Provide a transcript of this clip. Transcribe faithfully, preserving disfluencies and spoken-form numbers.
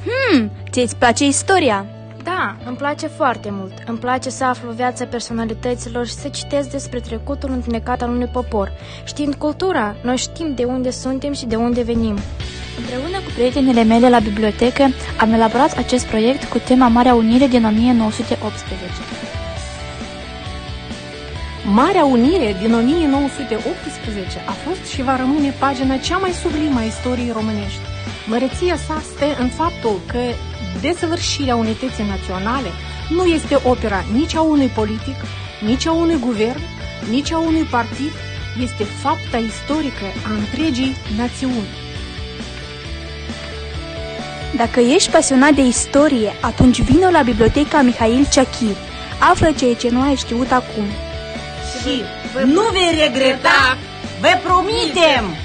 Hmm, ți-ți place istoria? Da, îmi place foarte mult. Îmi place să aflu viața personalităților și să citesc despre trecutul întunecat al unui popor. Știind cultura, noi știm de unde suntem și de unde venim. Împreună cu prietenele mele la bibliotecă am elaborat acest proiect cu tema Marea Unire din o mie nouă sute optsprezece. Marea Unire din o mie nouă sute optsprezece a fost și va rămâne pagina cea mai sublimă a istoriei românești. Măreția sa stă în faptul că desăvârșirea unității naționale nu este opera nici a unui politic, nici a unui guvern, nici a unui partid, este fapta istorică a întregii națiuni. Dacă ești pasionat de istorie, atunci vină la Biblioteca Mihail Ciachir. Află ceea ce nu ai știut acum. Și nu vei regreta, vă promitem!